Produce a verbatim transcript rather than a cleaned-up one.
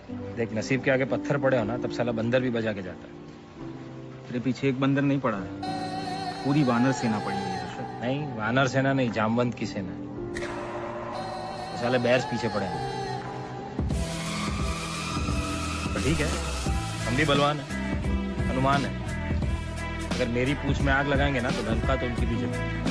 देख नसीब के आगे पत्थर पड़े हो ना तब साला बंदर भी बजा के जाता है। तेरे पीछे एक बंदर नहीं पड़ा है, पूरी वानर सेना पड़ी है। नहीं वानर सेना नहीं, जामवंत की सेना। तो साले बैर्स पीछे पड़े हैं। तो ठीक है, हम भी बलवान है, हनुमान है। अगर मेरी पूंछ में आग लगाएंगे ना तो लंका तो उनकी भी जरूरत है।